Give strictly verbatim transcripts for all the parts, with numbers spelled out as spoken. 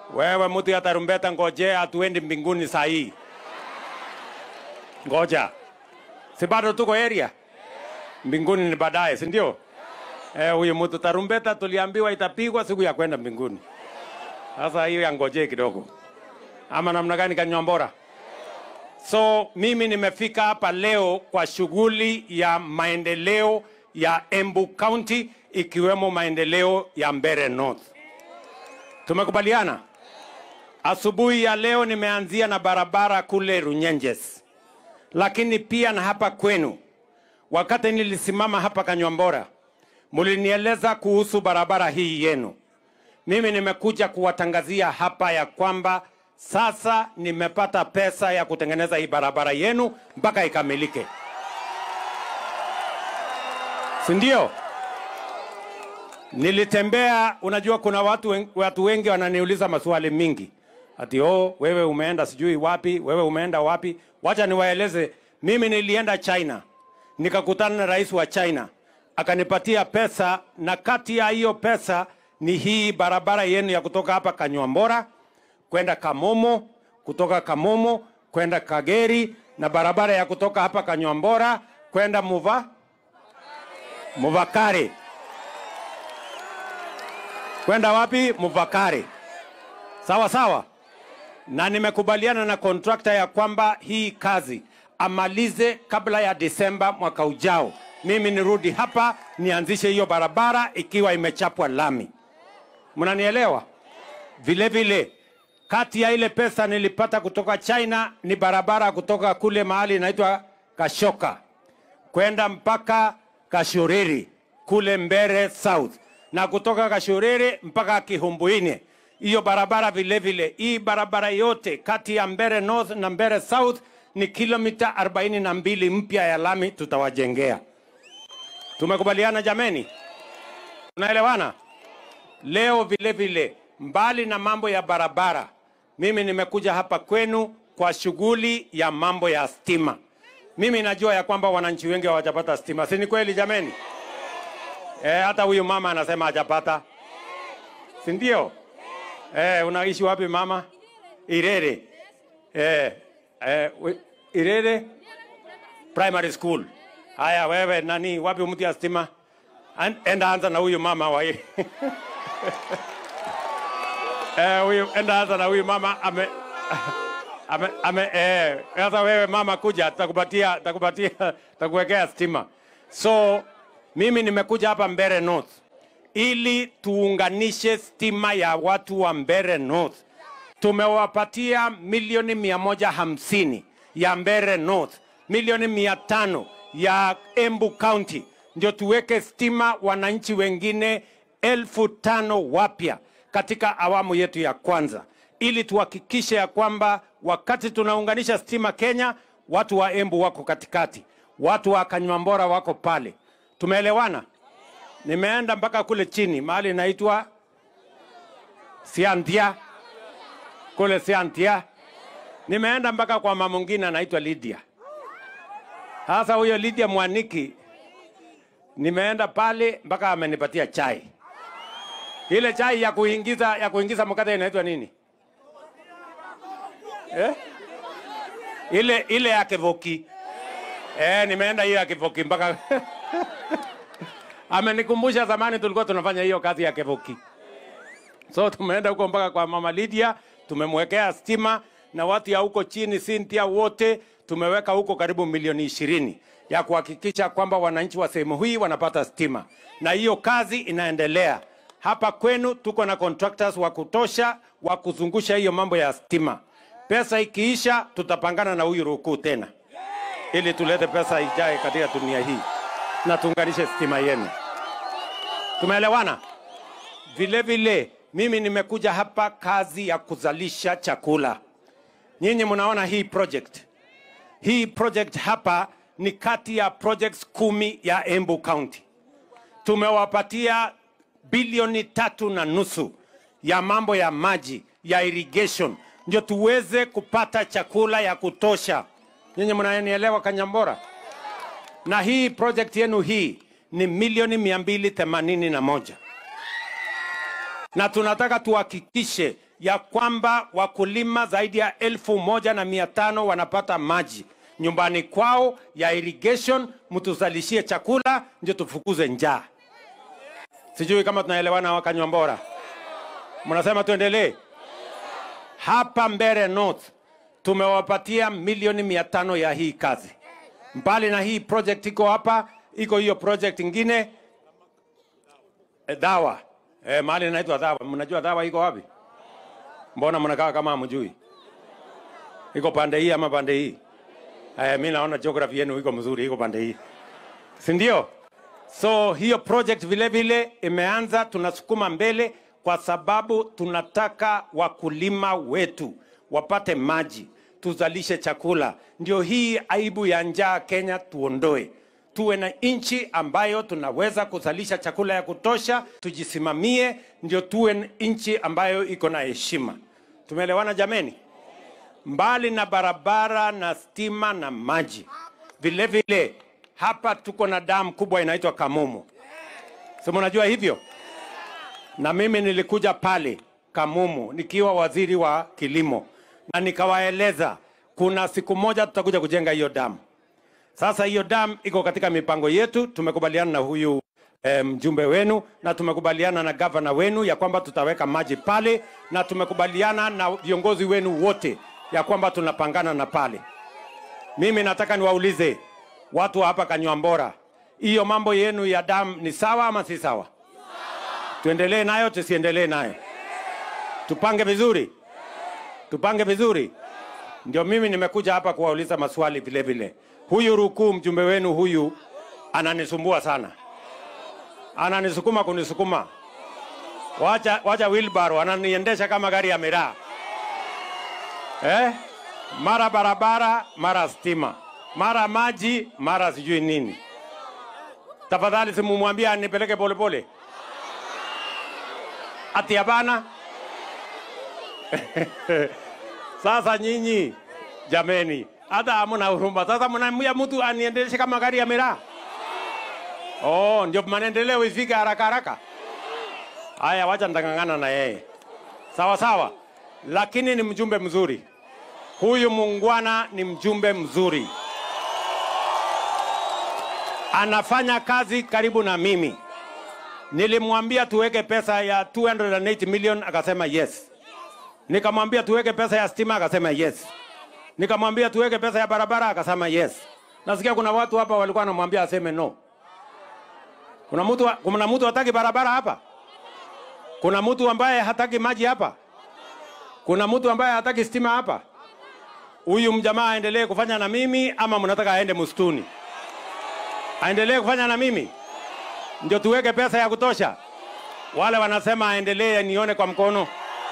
Wewe mtu ya tarumbeta ngoje atuendi mbinguni saa hii. Ngoja. Si bado tuko area? Mbinguni ni baadaye, si ndio? Eh, huyu mtu tarumbeta tuliambiwa itapigwa siku ya kwenda mbinguni. Sasa hiyo ya ngoje kidogo. Ama namna gani Kanywambora? So mimi nimefika hapa leo kwa shughuli ya maendeleo ya Embu County ikiwemo maendeleo ya Mbeere North. Tumekubaliana? Asubuhi ya leo nimeanzia na barabara kule Runyenjes. Lakini pia na hapa kwenu. Wakati nilisimama hapa Kanywambora, mulinieleza kuhusu barabara hii yenu. Mimi nimekuja kuwatangazia hapa ya kwamba sasa nimepata pesa ya kutengeneza hii barabara yenu mpaka ikamilike. Si ndio? Nilitembea, unajua kuna watu wengi, watu wengi wananiuliza maswali mingi. Ati oh, wewe umeenda sijui wapi, wewe umeenda wapi? Wacha niwaeleze, mimi nilienda China. Nikakutana na rais wa China. Akanipatia pesa na kati ya hiyo pesa ni hii barabara yenu ya kutoka hapa Kanywambora kwenda Kamomo, kutoka Kamomo kwenda Kageri, na barabara ya kutoka hapa Kanywambora kwenda Muva Muvakari. Kwenda wapi? Muvakari. Sawa sawa. Na nimekubaliana na contractor ya kwamba hii kazi amalize kabla ya Disemba mwaka ujao. Mimi nirudi hapa nianzishe hiyo barabara ikiwa imechapwa lami. Mnanielewa? Vile vile kati ya ile pesa nilipata kutoka China ni barabara kutoka kule mahali inaitwa Kashoka kwenda mpaka Kashoreri kule Mbeere South, na kutoka Kashoreri mpaka Kihumbuine. Hiyo barabara vile vile, hii barabara yote kati ya Mbeere North na Mbeere South ni kilomita arobaini na mbili mpya ya lami tutawajengea. Tumekubaliana jameni? Tunaelewana? Leo vile vile, mbali na mambo ya barabara, mimi nimekuja hapa kwenu kwa shughuli ya mambo ya stima. Mimi najua ya kwamba wananchi wengi hawajapata stima. Si ni kweli jameni? Eh, hata huyu mama anasema hajapata. Si ndio? Eh, unaishi wapi mama? Irere. Eh, eh, Irere Primary School. Haya wewe nani wapi mtu ya stima? Enda anza na huyu mama wa hii. Eh, huyu enda anza na huyu mama ame ame ame eh sasa wewe mama kuja tutakupatia tutakupatia tutakuwekea stima. So mimi nimekuja hapa Mbeere North ili tuunganishe stima ya watu wa Mbeere North. Tumewapatia milioni mia moja hamsini ya Mbeere North, milioni mia tano ya Embu County, ndio tuweke stima wananchi wengine elfu tano wapya katika awamu yetu ya kwanza, ili tuhakikishe ya kwamba wakati tunaunganisha stima Kenya, watu wa Embu wako katikati, watu wa Kanywambora wako pale. Tumeelewana? Nimeenda mpaka kule chini mahali inaitwa Siantia, kule Siantia. Nimeenda mpaka kwa mama mwingine anaitwa Lydia. Sasa huyo Lydia Mwaniki, nimeenda pale mpaka amenipatia chai. Ile chai ya kuingiza ya kuingiza mkate inaitwa nini? Eh? Ile ile ya Kevoki. Eh, nimeenda hiyo ya Kevoki mpaka amenikumbusha zamani tulikuwa tunafanya hiyo kazi ya Kevoki. So tumeenda huko mpaka kwa mama Lydia, tumemwekea stima, na watu ya huko chini Cynthia wote tumeweka huko karibu milioni ishirini ya kuhakikisha kwamba wananchi wa sehemu hii wanapata stima. Na hiyo kazi inaendelea. Hapa kwenu tuko na contractors wa kutosha wa kuzungusha hiyo mambo ya stima. Pesa ikiisha tutapangana na huyu Ruku tena, ili tulete pesa ijae katika dunia hii na tuunganishe stima yenu. Tumeelewana? Vile vile mimi nimekuja hapa kazi ya kuzalisha chakula. Nyinyi mnaona hii project. Hii project hapa ni kati ya projects kumi ya Embu County. Tumewapatia bilioni tatu na nusu ya mambo ya maji, ya irrigation, ndio tuweze kupata chakula ya kutosha. Nyinyi mnanielewa Kanywambora? Na hii project yenu hii ni milioni mia mbili themanini na moja. Na tunataka tuhakikishe ya kwamba wakulima zaidi ya elfu moja na mia tano wanapata maji nyumbani kwao ya irrigation, mtuzalishie chakula ndio tufukuze njaa. Sijui kama tunaelewana Wakanywa-Mbora. Mnasema tuendelee? Hapa Mbeere North tumewapatia milioni mia tano ya hii kazi. Mbali na hii project iko hapa, iko hiyo project ingine e, dawa. Eh, mahali inaitwa dawa. Mnajua dawa iko wapi? Mbona mnakaa kama hamjui? Iko pande hii ama pande hii? Eh, mimi naona geography yenu iko mzuri, iko pande hii. Si ndio? So hiyo project vile vile imeanza, tunasukuma mbele kwa sababu tunataka wakulima wetu wapate maji, tuzalishe chakula. Ndio hii aibu ya njaa Kenya tuondoe. Tuwe na nchi ambayo tunaweza kuzalisha chakula ya kutosha, tujisimamie, ndio tuwe nchi ambayo iko na heshima. Tumeelewana jameni? Mbali na barabara na stima na maji, vile vile hapa tuko na damu kubwa inaitwa Kamumu. So mnajua hivyo? Na mimi nilikuja pale Kamumu nikiwa waziri wa kilimo na nikawaeleza kuna siku moja tutakuja kujenga hiyo damu. Sasa hiyo damu iko katika mipango yetu, tumekubaliana na huyu eh, mjumbe wenu na tumekubaliana na governor wenu ya kwamba tutaweka maji pale, na tumekubaliana na viongozi wenu wote ya kwamba tunapangana na pale. Mimi nataka niwaulize watu hapa Kanywa-Mbora, hiyo mambo yenu ya damu ni sawa ama si sawa? Tuendelee nayo tusiendelee nayo? Tupange vizuri? Tupange vizuri? Ndio mimi nimekuja hapa kuwauliza maswali vile vile. Huyu Ruku mjumbe wenu huyu ananisumbua sana. Ananisukuma kunisukuma. Wacha wacha wheelbarrow ananiendesha kama gari ya miraa. Eh? Mara barabara, mara stima. Mara maji, mara sijui nini. Tafadhali simumwambie anipeleke pole pole. Ati hapana? Sasa nyinyi jameni, hata hamna huruma. Sasa mnamwambia mtu aniendeshe kama gari ya miraa. Oh, ndio maendeleo ifike haraka haraka. Haya, wacha ndangangana na yeye. Sawa sawa. Lakini ni mjumbe mzuri. Huyu muungwana ni mjumbe mzuri. Anafanya kazi karibu na mimi. Nilimwambia tuweke pesa ya two hundred eighty million akasema yes. Nikamwambia tuweke pesa ya stima akasema yes. Nikamwambia tuweke pesa ya barabara akasema yes. Nasikia kuna watu hapa walikuwa wanamwambia aseme no. Kuna mtu kuna mtu hataki barabara hapa? Kuna mtu ambaye hataki maji hapa? Kuna mtu ambaye hataki stima hapa? Huyu mjamaa aendelee kufanya na mimi ama mnataka aende msituni? Aendelee kufanya na mimi? Ndio tuweke pesa ya kutosha? Wale wanasema aendelee nione kwa mkono.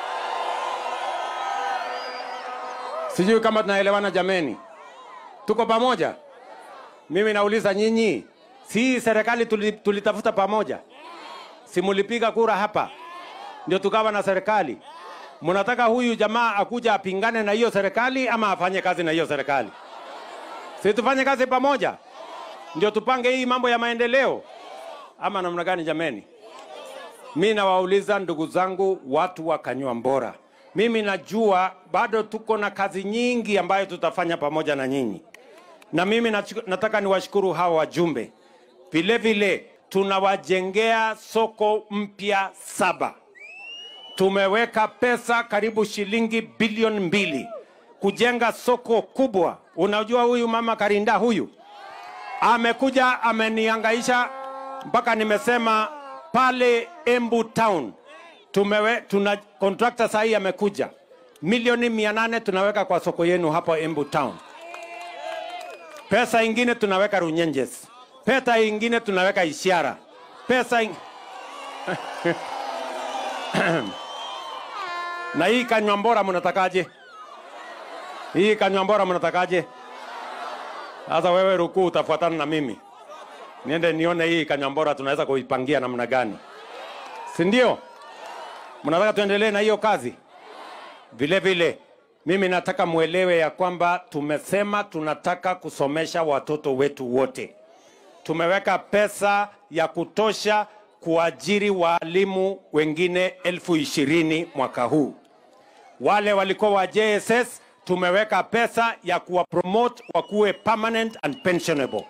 Sijui kama tunaelewana jameni. Tuko pamoja? Mimi nauliza nyinyi, si serikali tulitafuta pamoja? Si mulipiga kura hapa? Ndio tukawa na serikali. Mnataka huyu jamaa akuja apingane na hiyo serikali ama afanye kazi na hiyo serikali? Si tufanye kazi pamoja? Ndio tupange hii mambo ya maendeleo. Ama namna gani jameni? Mimi nawauliza ndugu zangu watu wa Kanywa-Mbora. Mimi najua bado tuko na kazi nyingi ambayo tutafanya pamoja na nyinyi. Na mimi nataka niwashukuru hawa wajumbe. Vile vile tunawajengea soko mpya saba. Tumeweka pesa karibu shilingi bilioni mbili kujenga soko kubwa. Unajua huyu mama Karinda huyu amekuja amenihangaisha mpaka nimesema pale Embu Town tumewe tuna contractor sahi amekuja milioni mia nane tunaweka kwa soko yenu hapo Embu Town. Pesa ingine tunaweka Runyenjes. Pesa ingine tunaweka Isiara. Pesa in... Na hii Kanywa-Mbora mnatakaje? Hii Kanywa-Mbora mnatakaje? Sasa wewe Ruku utafuatana na mimi. Niende nione hii Kanywa-Mbora tunaweza kuipangia namna gani. Si ndio? Mnataka tuendelee na hiyo kazi? Vile vile mimi nataka muelewe ya kwamba tumesema tunataka kusomesha watoto wetu wote. Tumeweka pesa ya kutosha kuajiri walimu wengine elfu ishirini mwaka huu. Wale walikuwa wa J S S tumeweka pesa ya kuwa promote wakuwe permanent and pensionable,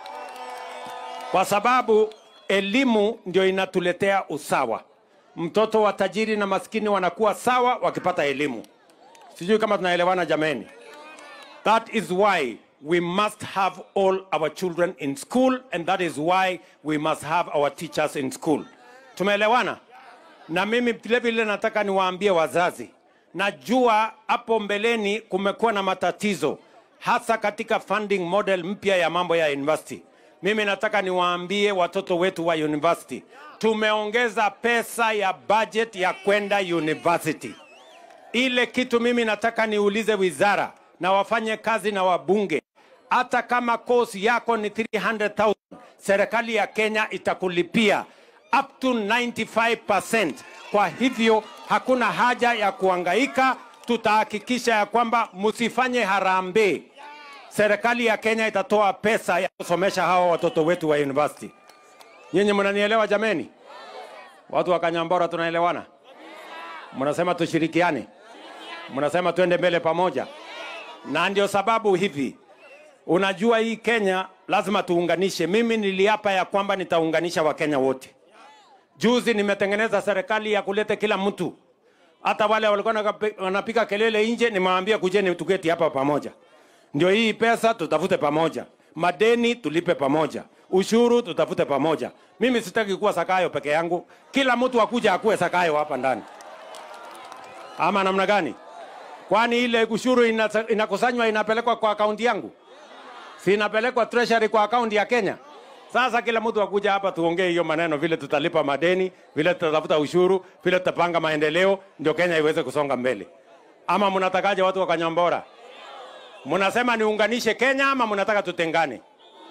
kwa sababu elimu ndio inatuletea usawa. Mtoto wa tajiri na maskini wanakuwa sawa wakipata elimu. Sijui kama tunaelewana jameni. That is why we must have all our children in school, and that is why we must have our teachers in school. Tumeelewana? Na mimi vile vile nataka niwaambie wazazi, najua hapo mbeleni kumekuwa na matatizo hasa katika funding model mpya ya mambo ya university. Mimi nataka niwaambie watoto wetu wa university, tumeongeza pesa ya budget ya kwenda university. Ile kitu mimi nataka niulize wizara na wafanye kazi na wabunge, hata kama course yako ni three hundred thousand, serikali ya Kenya itakulipia up to ninety-five percent. Kwa hivyo hakuna haja ya kuhangaika. Tutahakikisha ya kwamba msifanye harambee. Serikali ya Kenya itatoa pesa ya kusomesha hawa watoto wetu wa university. Nyinyi mnanielewa jameni? Watu wa Kanyambora tunaelewana? Mnasema tushirikiane? Mnasema tuende mbele pamoja? Na ndio sababu hivi, unajua hii Kenya lazima tuunganishe. Mimi niliapa ya kwamba nitaunganisha Wakenya wote. Juzi nimetengeneza serikali ya kuleta kila mtu. Hata wale walikuwa wanapika kelele nje, nimewaambia kujeni tuketi hapa pamoja. Ndio hii pesa tutafute pamoja. Madeni tulipe pamoja. Ushuru tutafute pamoja. Mimi sitaki kuwa Sakayo peke yangu. Kila mtu akuja akuwe Sakayo hapa ndani. Ama namna gani? Kwani ile ushuru inakusanywa inapelekwa kwa akaunti yangu? Si inapelekwa treasury kwa akaunti ya Kenya? Sasa kila mtu akuja hapa tuongee hiyo maneno, vile tutalipa madeni, vile tutatafuta ushuru, vile tutapanga maendeleo, ndio Kenya iweze kusonga mbele. Ama mnatakaje watu wa Kanyambora? Mnasema niunganishe Kenya ama mnataka tutengane?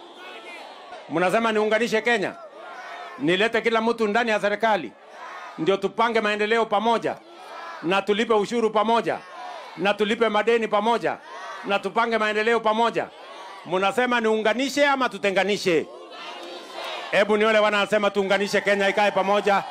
Mnasema niunganishe Kenya? Nilete kila mtu ndani ya serikali, ndio tupange maendeleo pamoja, na tulipe ushuru pamoja, na tulipe madeni pamoja, na tupange maendeleo pamoja. Mnasema niunganishe ama tutenganishe? Hebu ni wale wanasema tuunganishe Kenya ikae pamoja.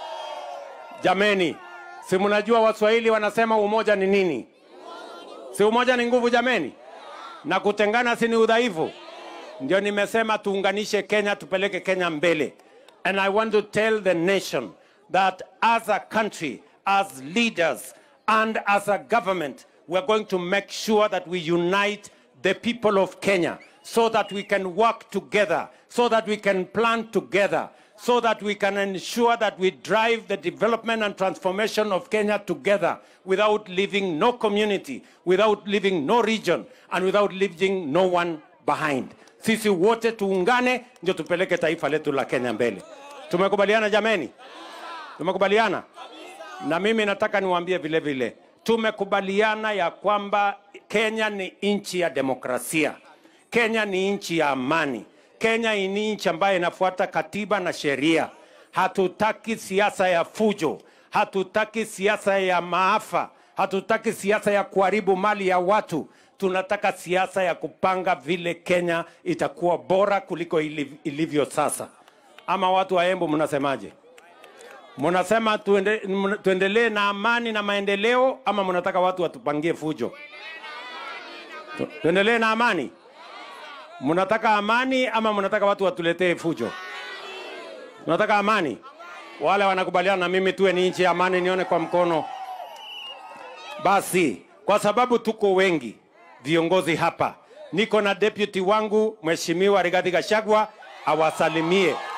Jameni, si mnajua Waswahili wanasema umoja ni nini? Si umoja ni nguvu jameni? Na kutengana si ni udhaifu? Ndio nimesema tuunganishe Kenya, tupeleke Kenya mbele. And I want to tell the nation that as a country, as leaders, and as a government, we're going to make sure that we unite the people of Kenya so that we can work together, so that we can plan together, so that we can ensure that we drive the development and transformation of Kenya together without leaving no community, without leaving no region, and without leaving no one behind. Sisi wote tuungane ndio tupeleke taifa letu la Kenya mbele. Tumekubaliana jameni? Tumekubaliana? Na mimi nataka niwaambie vile vile, tumekubaliana ya kwamba Kenya ni nchi ya demokrasia. Kenya ni nchi ya amani. Kenya ni nchi ambayo inafuata katiba na sheria. Hatutaki siasa ya fujo, hatutaki siasa ya maafa, hatutaki siasa ya kuharibu mali ya watu. Tunataka siasa ya kupanga vile Kenya itakuwa bora kuliko ilivyo sasa. Ama watu wa Embu mnasemaje? Mnasema tuende, tuendelee na amani na maendeleo ama mnataka watu watupangie fujo? Tuendelee na amani? Mnataka amani ama mnataka watu watuletee fujo? Mnataka amani? Wale wanakubaliana na mimi tuwe ni nchi ya amani, nione kwa mkono. Basi, kwa sababu tuko wengi viongozi hapa, niko na deputy wangu Mheshimiwa Rigathi Gachagua awasalimie.